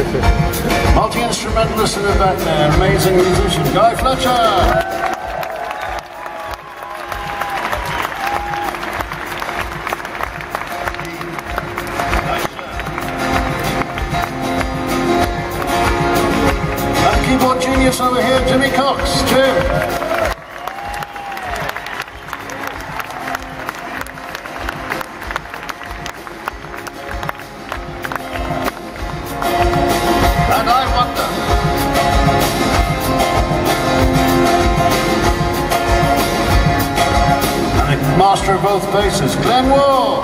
Multi-instrumentalist in the back there, amazing musician, Guy Fletcher. Keyboard genius over here, Jimmy Cox. Jim. And I wonder. And the master of both basses, Glenn Wall.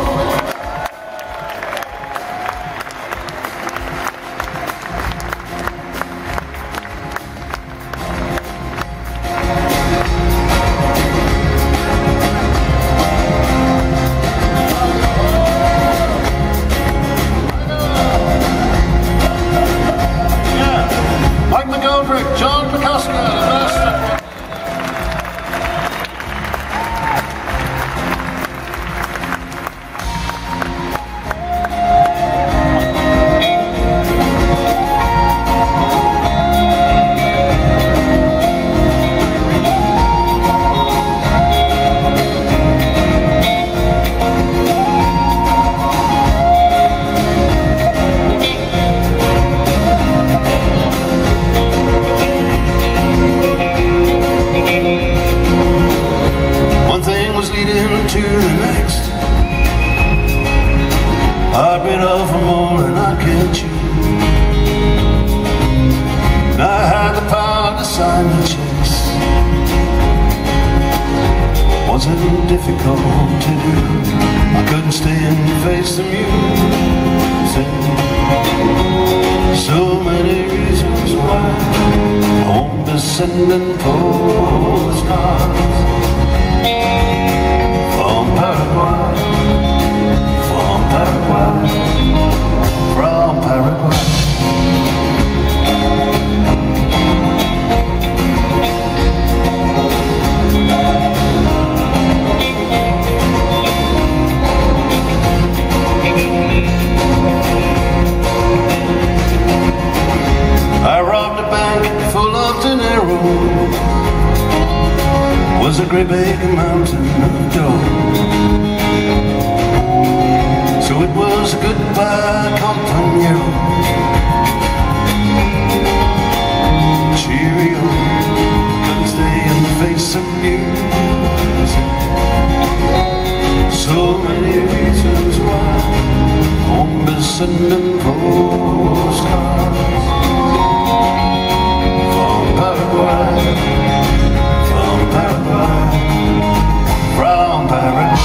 To the next, I've been off for more than I can chew. I had the power to sign the checks. Wasn't difficult to do. I couldn't stand to face the music. So many reasons why I won't be sending postcards. Paraguay, from Paraguay, from Paraguay. I robbed a bank full of dinero. Was a great big mountain of dough. So it was a goodbye compañero. Cheerio, couldn't stay and face of music. So many reasons why I won't be sending postcards from Paraguay, from Paraguay, from Paraguay.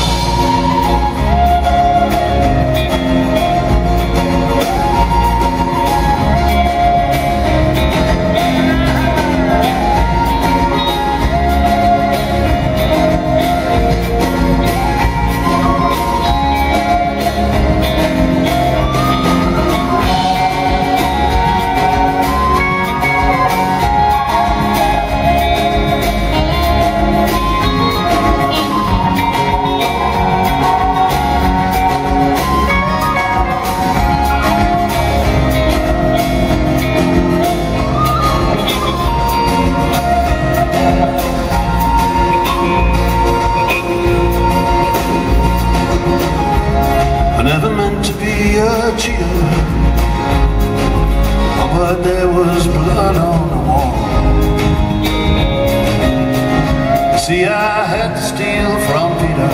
But there was blood on the wall. See, I had to steal from Peter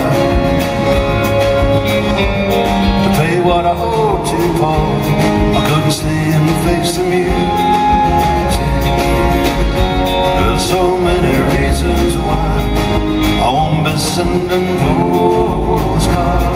to pay what I owed to Paul. I couldn't stay and face the music. There's so many reasons why I won't be sending postcards.